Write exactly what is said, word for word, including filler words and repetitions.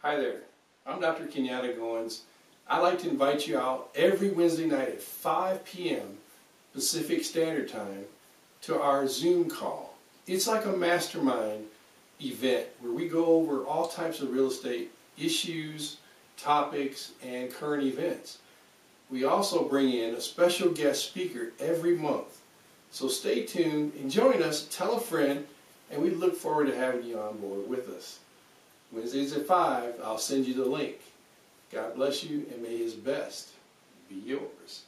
Hi there, I'm Doctor Kenyatta Goins. I'd like to invite you out every Wednesday night at five P M Pacific Standard Time to our Zoom call. It's like a mastermind event where we go over all types of real estate issues, topics, and current events. We also bring in a special guest speaker every month. So stay tuned and join us, tell a friend, and we look forward to having you on board with us. Wednesdays at five, I'll send you the link. God bless you, and may His best be yours.